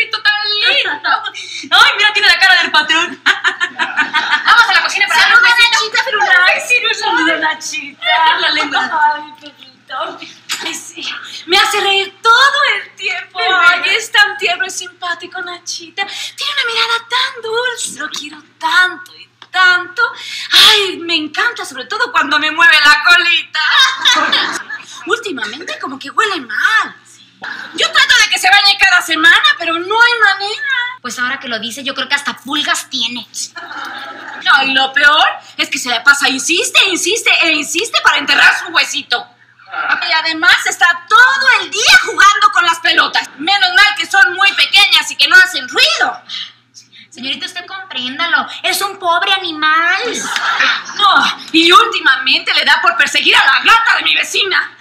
perrito tan lindo. Ay, mira, tiene la cara del patrón. Vamos a la cocina para darle un besito. Nachita, pero ay, sí, no saluda Nachita. La lengua. Ay, perrito. Ay, sí. Me hace reír todo el tiempo. Ay, es tan tierno y simpático, Nachita. Tiene una mirada tan dulce. Lo quiero tanto y tanto. Ay, me encanta, sobre todo cuando me mueve la colita. Últimamente como que huele mal. Yo trato de que se bañe cada semana, pero no hay manera. Pues ahora que lo dice, yo creo que hasta pulgas tiene. No, y lo peor es que se le pasa, insiste para enterrar su huesito. Y además está todo el día jugando con las pelotas. Menos mal que son muy pequeñas y que no hacen ruido. Señorita, usted compréndalo. Es un pobre animal. No, y últimamente le da por perseguir a la gata de mi vecina.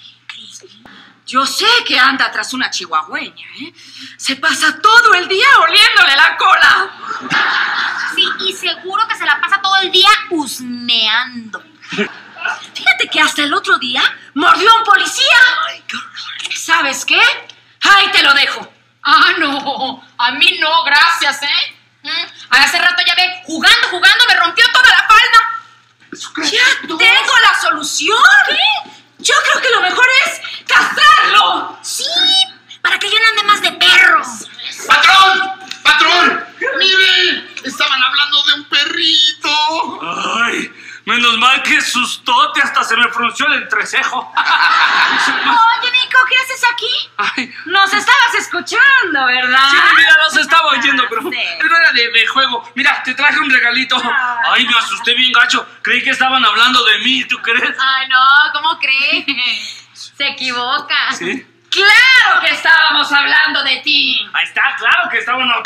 Yo sé que anda tras una chihuahueña, ¿eh? Se pasa todo el día oliéndole la cola. Sí, y seguro que se la pasa todo el día husmeando. Fíjate que hasta el otro día mordió a un policía. Ay, qué horror. ¿Sabes qué? Ahí te lo dejo. Ah, no. A mí no, gracias, ¿eh? Hace rato ya ve, jugando, me rompió toda la falda. Ya tengo la solución. ¿Qué? Yo creo que lo mejor es castrarlo. Sí, para que ya no ande más de perro. ¡Patrón! ¡Patrón! ¡Mire! Estaban hablando de un perrito. Ay, menos mal que sustote, hasta se me frunció el entrecejo. Oye, Nico, ¿qué haces aquí? Ay. Nos estabas escuchando, ¿verdad? Sí, mira, los estaba oyendo, pero Sí. era de juego. Mira, te traje un regalito. Ay, me asusté bien gacho. Creí que estaban hablando de mí, ¿tú crees? Ay, no, ¿cómo cree? Se equivoca. ¿Sí? ¡Claro que estábamos hablando de ti! Ahí está, claro que estaban... ¿Qué?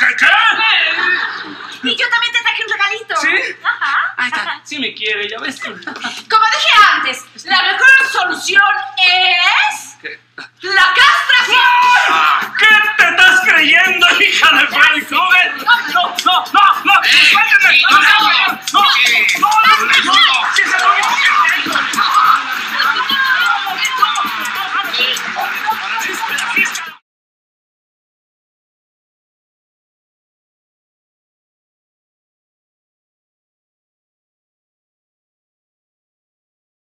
Y yo también te traje un regalito. ¿Sí? Ajá. Ahí está, sí me quiere, ya ves. Como dije antes, la mejor solución es... ¿Qué? ¡la castración!